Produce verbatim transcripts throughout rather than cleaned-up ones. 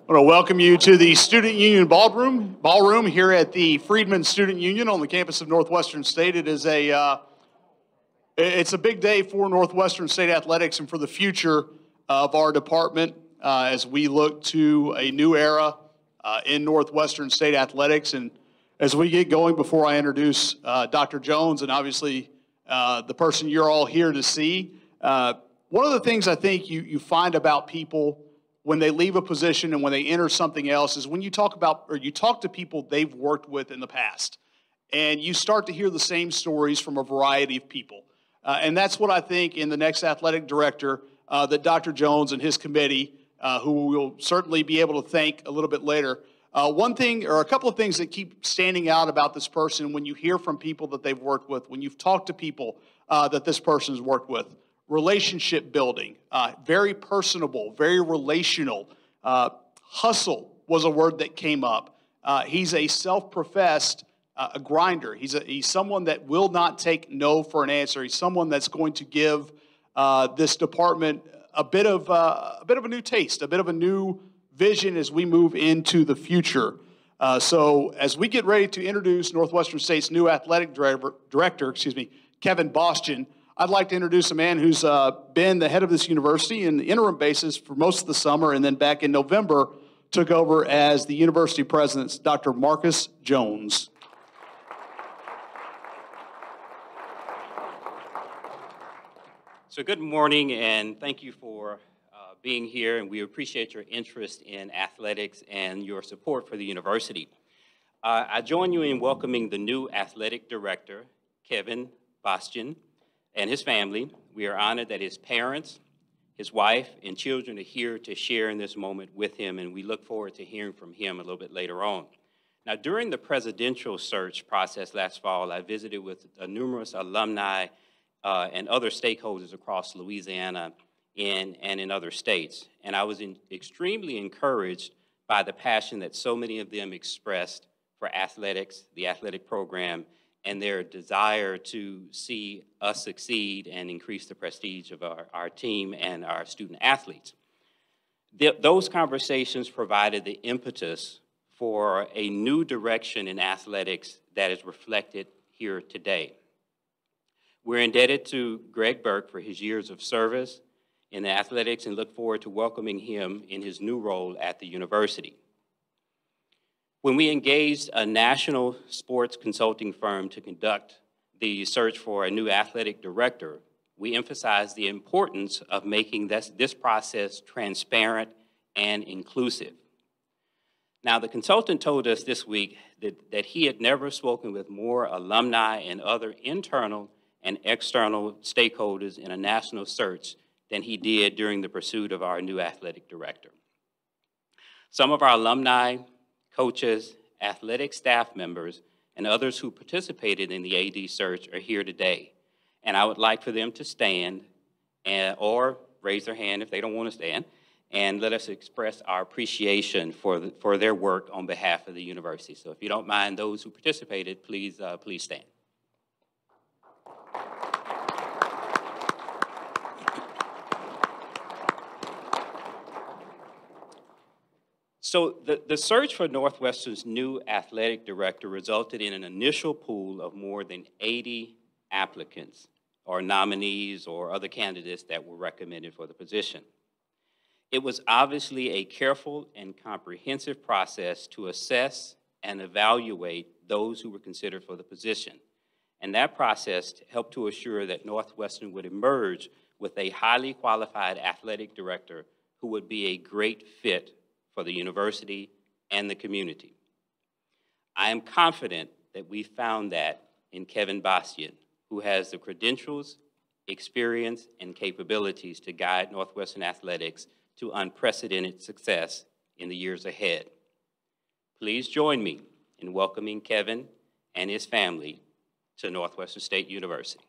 I want to welcome you to the Student Union Ballroom, ballroom here at the Freedman Student Union on the campus of Northwestern State. It is a, uh, it's a big day for Northwestern State athletics and for the future of our department uh, as we look to a new era uh, in Northwestern State athletics. And as we get going, before I introduce uh, Doctor Jones and obviously uh, the person you're all here to see, uh, one of the things I think you, you find about people when they leave a position and when they enter something else is when you talk about, or you talk to people they've worked with in the past, and you start to hear the same stories from a variety of people. Uh, and that's what I think in the next athletic director uh, that Doctor Jones and his committee, uh, who we'll certainly be able to thank a little bit later, uh, one thing or a couple of things that keep standing out about this person when you hear from people that they've worked with, when you've talked to people uh, that this person's worked with. Relationship building, uh, very personable, very relational. Uh, hustle was a word that came up. Uh, he's a self-professed uh, a grinder. He's, a, he's someone that will not take no for an answer. He's someone that's going to give uh, this department a bit of uh, a bit of a new taste, a bit of a new vision as we move into the future. Uh, so as we get ready to introduce Northwestern State's new athletic driver, director, excuse me, Kevin Bostian, I'd like to introduce a man who's uh, been the head of this university in the interim basis for most of the summer, and then back in November took over as the university president, Doctor Marcus Jones. So good morning, and thank you for uh, being here, and we appreciate your interest in athletics and your support for the university. Uh, I join you in welcoming the new athletic director, Kevin Bostian, and his family. We are honored that his parents, his wife, and children are here to share in this moment with him, and we look forward to hearing from him a little bit later on. Now, during the presidential search process last fall, I visited with uh, numerous alumni uh, and other stakeholders across Louisiana in, and in other states, and I was in, extremely encouraged by the passion that so many of them expressed for athletics, the athletic program, and their desire to see us succeed and increase the prestige of our, our team and our student athletes. The, those conversations provided the impetus for a new direction in athletics that is reflected here today. We're indebted to Greg Burke for his years of service in athletics and look forward to welcoming him in his new role at the university. When we engaged a national sports consulting firm to conduct the search for a new athletic director, we emphasized the importance of making this, this process transparent and inclusive. Now, the consultant told us this week that, that he had never spoken with more alumni and other internal and external stakeholders in a national search than he did during the pursuit of our new athletic director. Some of our alumni, coaches, athletic staff members, and others who participated in the A D search are here today. And I would like for them to stand and, or raise their hand if they don't want to stand, and let us express our appreciation for, the, for their work on behalf of the university. So if you don't mind, those who participated, please, uh, please stand. So the, the search for Northwestern's new athletic director resulted in an initial pool of more than eighty applicants or nominees or other candidates that were recommended for the position. It was obviously a careful and comprehensive process to assess and evaluate those who were considered for the position. And that process helped to assure that Northwestern would emerge with a highly qualified athletic director who would be a great fit for the university and the community. I am confident that we found that in Kevin Bostian, who has the credentials, experience, and capabilities to guide Northwestern athletics to unprecedented success in the years ahead. Please join me in welcoming Kevin and his family to Northwestern State University.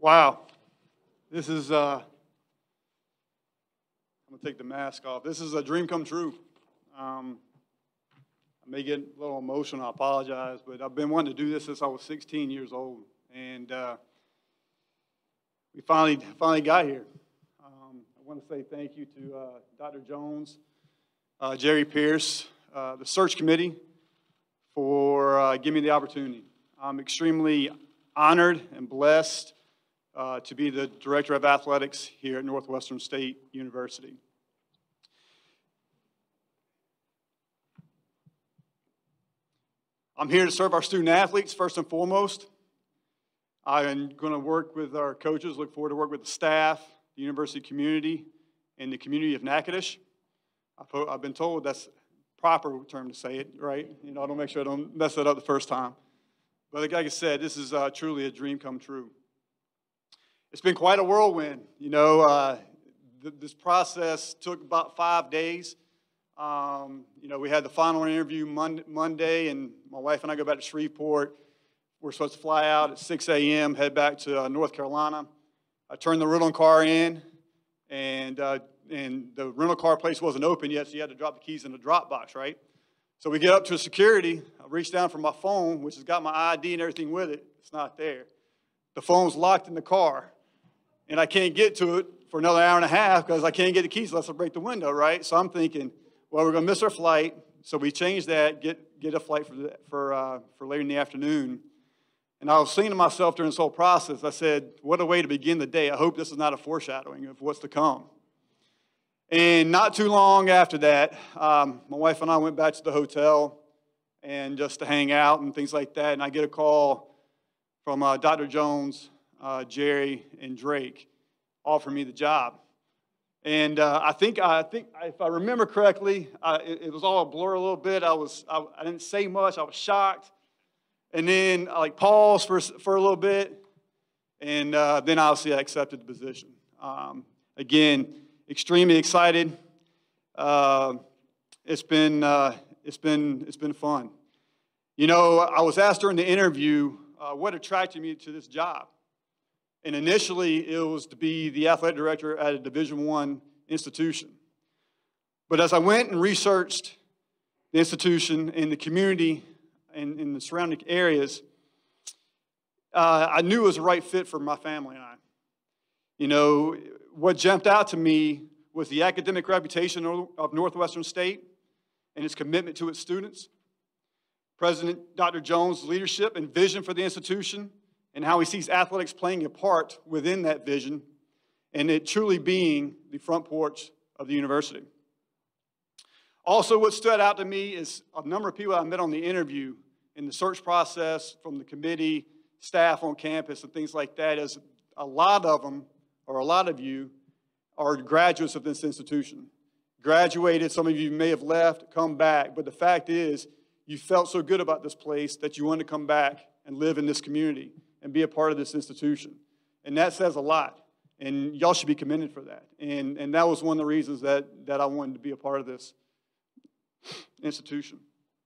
Wow. This is, uh, I'm going to take the mask off. This is a dream come true. Um, I may get a little emotional, I apologize, but I've been wanting to do this since I was sixteen years old. And uh, we finally, finally got here. Um, I want to say thank you to uh, Doctor Jones, uh, Jerry Pierce, uh, the search committee for uh, giving me the opportunity. I'm extremely honored and blessed uh, to be the Director of Athletics here at Northwestern State University. I'm here to serve our student athletes first and foremost. I'm going to work with our coaches, look forward to work with the staff, the university community, and the community of Natchitoches. I've been told that's a proper term to say it, right? You know, I don't make sure I don't mess that up the first time. But like I said, this is uh, truly a dream come true. It's been quite a whirlwind. You know, uh, th this process took about five days. Um, you know, we had the final interview Monday, Monday, and my wife and I go back to Shreveport. We're supposed to fly out at six A M, head back to uh, North Carolina. I turned the rental car in, and, uh, and the rental car place wasn't open yet, so you had to drop the keys in the drop box, right? So we get up to security. I reach down for my phone, which has got my I D and everything with it. It's not there. The phone's locked in the car, and I can't get to it for another hour and a half because I can't get the keys unless I break the window, right? So I'm thinking, well, we're going to miss our flight, so we changed that, get, get a flight for, the, for, uh, for later in the afternoon. And I was saying to myself during this whole process, I said, what a way to begin the day. I hope this is not a foreshadowing of what's to come. And not too long after that, um, my wife and I went back to the hotel and just to hang out and things like that. And I get a call from uh, Doctor Jones, uh, Jerry, and Drake offering me the job. And uh, I think, I think, if I remember correctly, uh, it, it was all a blur a little bit. I was, I, I didn't say much. I was shocked, and then I like paused for for a little bit, and uh, then obviously I accepted the position. Um, again, extremely excited. Uh, it's been, uh, it's been, it's been fun. You know, I was asked during the interview uh, what attracted me to this job. And initially, it was to be the athletic director at a Division I institution. But as I went and researched the institution and the community and in the surrounding areas, uh, I knew it was the right fit for my family and I. You know, what jumped out to me was the academic reputation of Northwestern State and its commitment to its students, President Doctor Jones' leadership and vision for the institution, and how he sees athletics playing a part within that vision, and it truly being the front porch of the university. Also, what stood out to me is a number of people I met on the interview in the search process from the committee, staff on campus, and things like that, is a lot of them, or a lot of you, are graduates of this institution. Graduated, some of you may have left, come back, but the fact is, you felt so good about this place that you wanted to come back and live in this community and be a part of this institution. And that says a lot. And y'all should be commended for that. And, and that was one of the reasons that, that I wanted to be a part of this institution.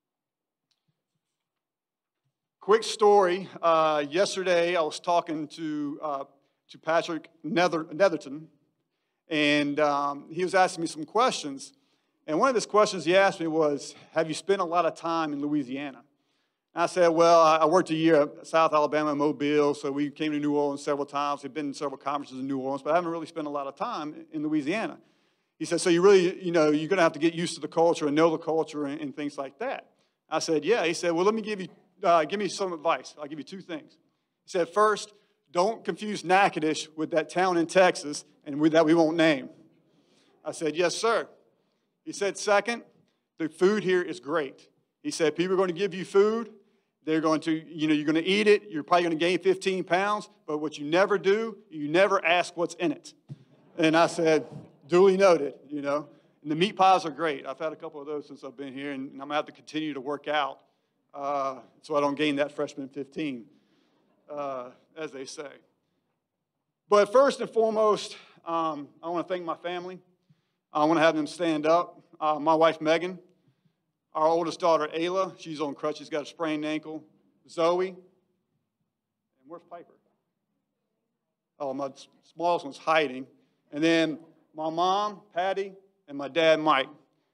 Quick story. Uh, yesterday, I was talking to, uh, to Patrick Nether, Netherton, and um, he was asking me some questions. And one of his questions he asked me was, have you spent a lot of time in Louisiana? I said, well, I worked a year at South Alabama, Mobile, so we came to New Orleans several times. We've been in several conferences in New Orleans, but I haven't really spent a lot of time in Louisiana. He said, so you really, you know, you're going to have to get used to the culture and know the culture and, and things like that. I said, yeah. He said, well, let me give you, uh, give me some advice. I'll give you two things. He said, first, don't confuse Natchitoches with that town in Texas and with that we won't name. I said, yes, sir. He said, second, the food here is great. He said, people are going to give you food. They're going to, you know, you're going to eat it. You're probably going to gain fifteen pounds. But what you never do, you never ask what's in it. And I said, duly noted, you know. And the meat pies are great. I've had a couple of those since I've been here, and I'm going to have to continue to work out uh, so I don't gain that freshman fifteen, uh, as they say. But first and foremost, um, I want to thank my family. I want to have them stand up. Uh, my wife, Megan. Our oldest daughter, Ayla, she's on crutches, got a sprained ankle. Zoe, and where's Piper? Oh, my smallest one's hiding. And then my mom, Patty, and my dad, Mike.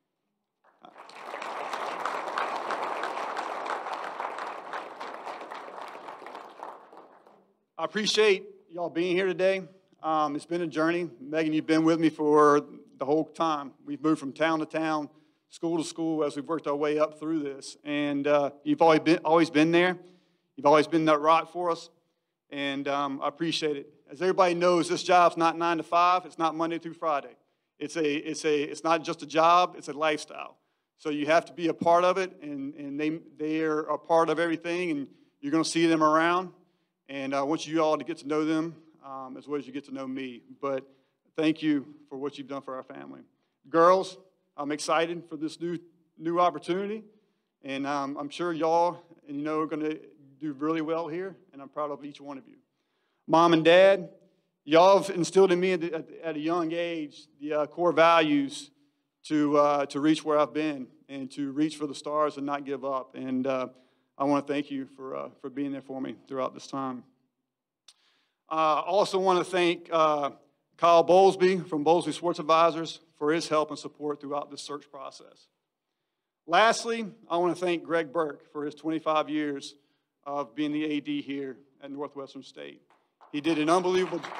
I appreciate y'all being here today. Um, it's been a journey. Megan, you've been with me for the whole time. We've moved from town to town, school to school, as we've worked our way up through this. And uh, you've always been, always been there. You've always been that rock for us. And um, I appreciate it. As everybody knows, this job's not nine to five. It's not Monday through Friday. It's, a, it's, a, it's not just a job. It's a lifestyle. So you have to be a part of it, and, and they, they are a part of everything, and you're going to see them around. And I want you all to get to know them um, as well as you get to know me. But thank you for what you've done for our family. Girls, I'm excited for this new, new opportunity. And um, I'm sure y'all, and you know, are going to do really well here. And I'm proud of each one of you. Mom and Dad, y'all have instilled in me at, at, at a young age the uh, core values to, uh, to reach where I've been and to reach for the stars and not give up. And uh, I want to thank you for, uh, for being there for me throughout this time. I uh, also want to thank uh, Kyle Bowlesby from Bowlesby Sports Advisors for his help and support throughout this search process. Lastly, I want to thank Greg Burke for his twenty-five years of being the A D here at Northwestern State. He did an unbelievable job.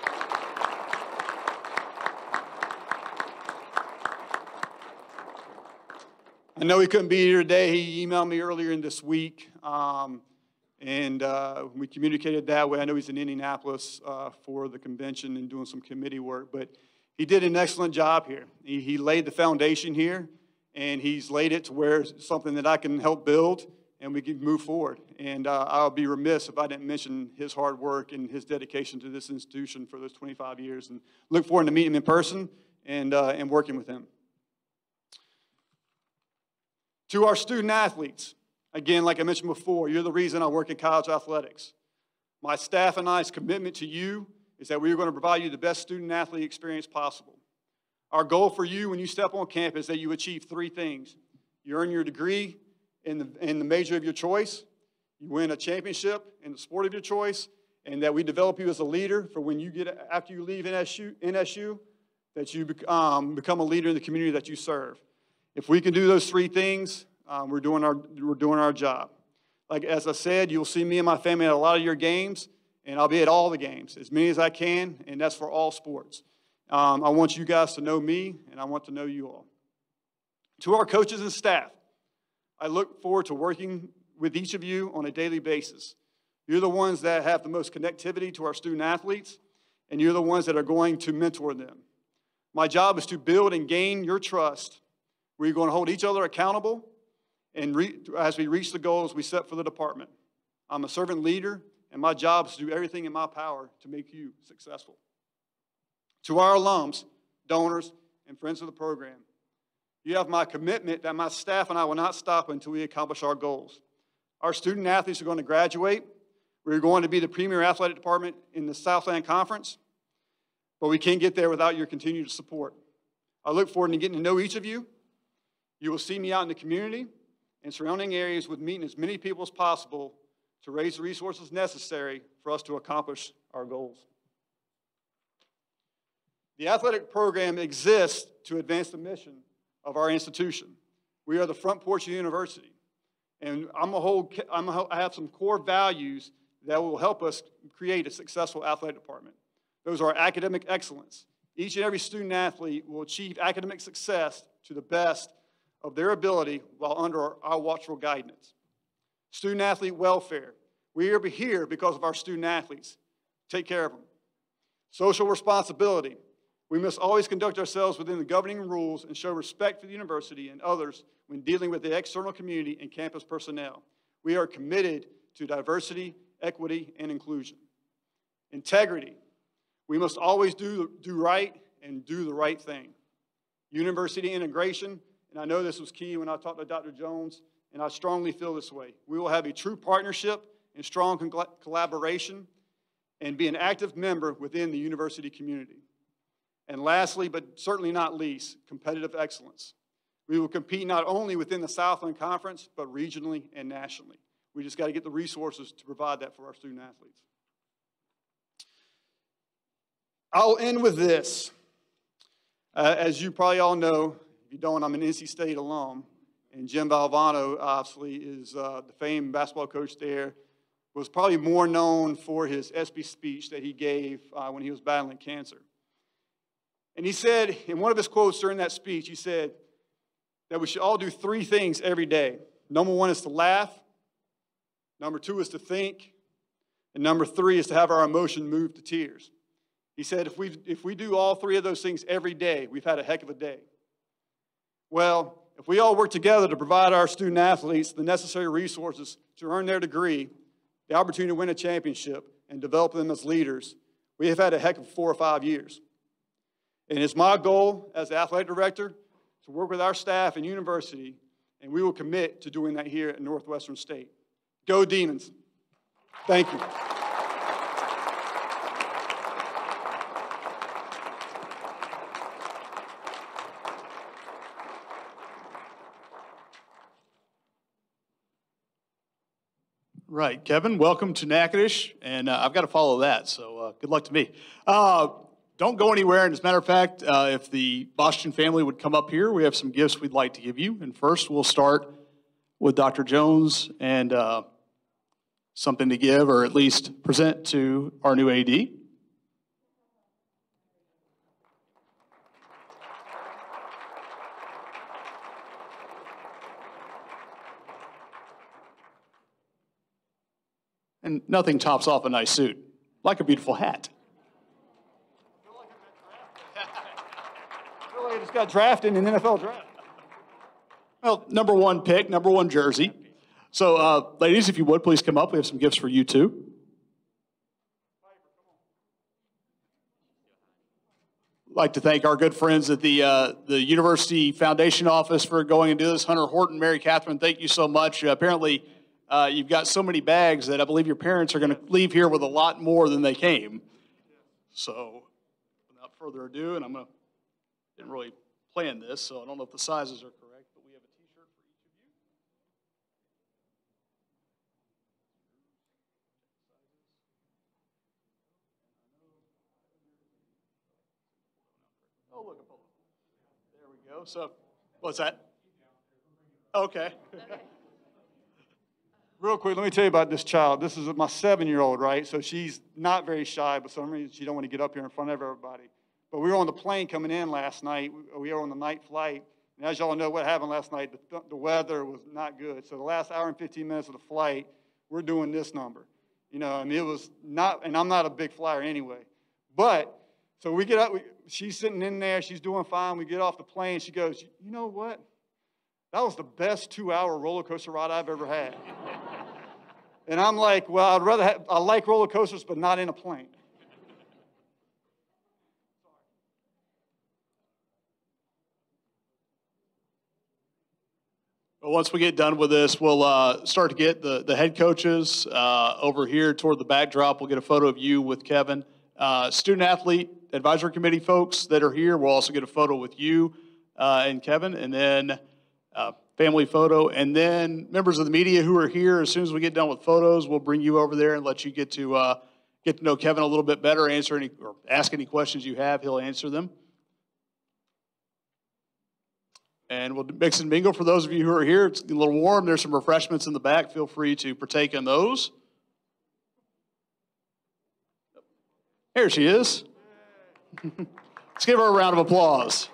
I know he couldn't be here today. He emailed me earlier in this week, um, and uh, we communicated that way. I know he's in Indianapolis uh, for the convention and doing some committee work, but he did an excellent job here. He, he laid the foundation here, and he's laid it to where it's something that I can help build, and we can move forward. And uh, I'll be remiss if I didn't mention his hard work and his dedication to this institution for those twenty-five years, and look forward to meeting him in person and, uh, and working with him. To our student athletes, again, like I mentioned before, you're the reason I work in college athletics. My staff and I's commitment to you is that we are going to provide you the best student athlete experience possible. Our goal for you when you step on campus is that you achieve three things. You earn your degree in the, in the major of your choice, you win a championship in the sport of your choice, and that we develop you as a leader for when you get, after you leave N S U, N S U that you um, become a leader in the community that you serve. If we can do those three things, um, we're, doing our, we're doing our job. Like, as I said, you'll see me and my family at a lot of your games, and I'll be at all the games, as many as I can, and that's for all sports. Um, I want you guys to know me, and I want to know you all. To our coaches and staff, I look forward to working with each of you on a daily basis. You're the ones that have the most connectivity to our student athletes, and you're the ones that are going to mentor them. My job is to build and gain your trust. We're going to hold each other accountable and re as we reach the goals we set for the department. I'm a servant leader, and my job is to do everything in my power to make you successful. To our alums, donors, and friends of the program, you have my commitment that my staff and I will not stop until we accomplish our goals. Our student athletes are going to graduate. We're going to be the premier athletic department in the Southland Conference, but we can't get there without your continued support. I look forward to getting to know each of you. You will see me out in the community and surrounding areas with meeting as many people as possible to raise the resources necessary for us to accomplish our goals. The athletic program exists to advance the mission of our institution. We are the front porch of the university, and I'm a whole, I'm a, I have some core values that will help us create a successful athletic department. Those are academic excellence. Each and every student athlete will achieve academic success to the best of their ability while under our, our watchful guidance. Student athlete welfare. We are here because of our student athletes. Take care of them. Social responsibility. We must always conduct ourselves within the governing rules and show respect for the university and others when dealing with the external community and campus personnel. We are committed to diversity, equity, and inclusion. Integrity. We must always do, do right and do the right thing. University integration. And I know this was key when I talked to Doctor Jones, and I strongly feel this way. We will have a true partnership and strong collaboration and be an active member within the university community. And lastly, but certainly not least, competitive excellence. We will compete not only within the Southland Conference, but regionally and nationally. We just got to get the resources to provide that for our student athletes. I'll end with this. Uh, as you probably all know, if you don't, I'm an N C State alum. And Jim Valvano, obviously, is uh, the famed basketball coach there, was probably more known for his ESPY speech that he gave uh, when he was battling cancer. And he said, in one of his quotes during that speech, he said that we should all do three things every day. Number one is to laugh. Number two is to think. And number three is to have our emotion move to tears. He said if we, if we do all three of those things every day, we've had a heck of a day. Well, if we all work together to provide our student athletes the necessary resources to earn their degree, the opportunity to win a championship, and develop them as leaders, we have had a heck of four or five years. And it's my goal as the athletic director to work with our staff and university, and we will commit to doing that here at Northwestern State. Go Demons. Thank you. Right, Kevin, welcome to Natchitoches, and uh, I've got to follow that, so uh, good luck to me. Uh, don't go anywhere, and as a matter of fact, uh, if the Boston family would come up here, we have some gifts we'd like to give you. And first, we'll start with Doctor Jones and uh, something to give, or at least present to our new A D. And nothing tops off a nice suit, like a beautiful hat. I feel like I just got drafted in an N F L draft. Well, number one pick, number one jersey. So, uh, ladies, if you would, please come up. We have some gifts for you, too. I'd like to thank our good friends at the, uh, the University Foundation Office for going and doing this. Hunter Horton, Mary Catherine, thank you so much. Uh, apparently, Uh, you've got so many bags that I believe your parents are going to leave here with a lot more than they came. So, without further ado, and I'm going to, didn't really plan this, so I don't know if the sizes are correct, but we have a t-shirt for each of you. Oh, look, there we go. So, what's that? Okay. Real quick, let me tell you about this child. This is my seven-year-old, right? So she's not very shy, but for some reason she don't want to get up here in front of everybody. But we were on the plane coming in last night. We were on the night flight. And as y'all know what happened last night, the, the weather was not good. So the last hour and fifteen minutes of the flight, we're doing this number. You know, I mean, it was not, and I'm not a big flyer anyway. But, so we get up, we, she's sitting in there, she's doing fine. We get off the plane, she goes, you know what? That was the best two-hour roller coaster ride I've ever had. And I'm like, well, I'd rather have, I like roller coasters, but not in a plane. Well, once we get done with this, we'll uh, start to get the, the head coaches uh, over here toward the backdrop. We'll get a photo of you with Kevin. Uh, student-athlete advisory committee folks that are here, we'll also get a photo with you uh, and Kevin, and then uh, family photo. And then members of the media who are here, as soon as we get done with photos, we'll bring you over there and let you get to uh, get to know Kevin a little bit better, answer any or ask any questions you have. He'll answer them. And we'll mix and mingle for those of you who are here. It's a little warm. There's some refreshments in the back. Feel free to partake in those. Here she is. Let's give her a round of applause.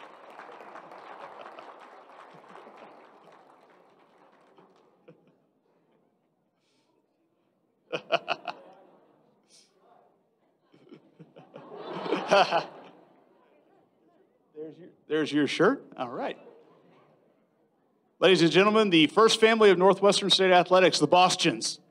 There's your, there's your shirt. All right. Ladies and gentlemen, the first family of Northwestern State Athletics, the Bostons.